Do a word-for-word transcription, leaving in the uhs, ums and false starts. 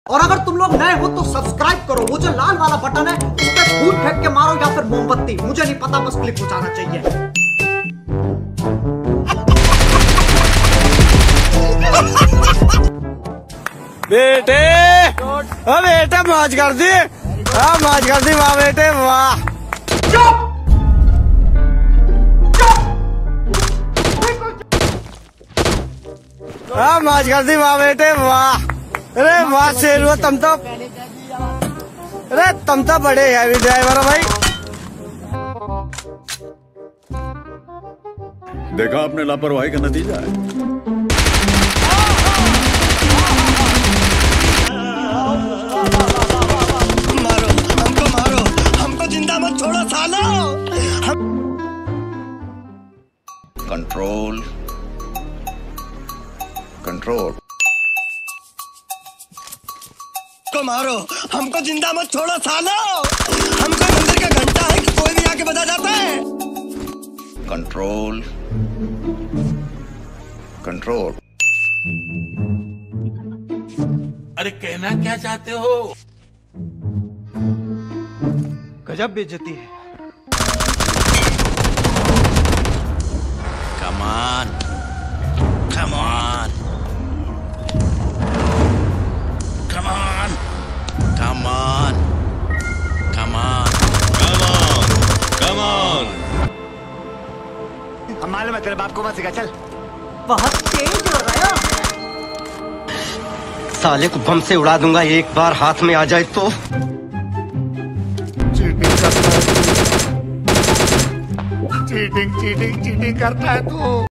और अगर तुम लोग नए हो तो सब्सक्राइब करो, वो जो लाल वाला बटन है उस पर फूल फेंक के मारो या फिर मोमबत्ती, मुझे नहीं पता, बस क्लिक हो जाना चाहिए। बेटे ओ बेटे मौज कर दी, हाँ मौज कर दी, वाह बेटे वाह। चुप हाँ मौज कर दी, वाह बेटे वाह। अरे वाह शेर हो तुम तो, अरे तुम तो बड़े हैवी ड्राइवर हो भाई। देखा आपने लापरवाही का नतीजा है। मारो हमको, मारो हमको, जिंदा मत छोड़ो सालो। हम... कंट्रोल कंट्रोल को मारो हमको, जिंदा मत छोड़ो सालो। हमको मंदिर का घंटा है कि कोई भी आके बजा जाता है। Control control. अरे कहना क्या चाहते हो? गजब बेइज्जती है। Come on, come on, come on, come on, come on, come on, come on. हम मालूम है तेरे बाप को मत सिखा, चल। बहुत तेज हो रहा है। साले को बम से उड़ा दूंगा एक बार हाथ में आ जाए तो। चीटिंग करता है, चीटिंग चीटिंग चीटिंग करता है तू।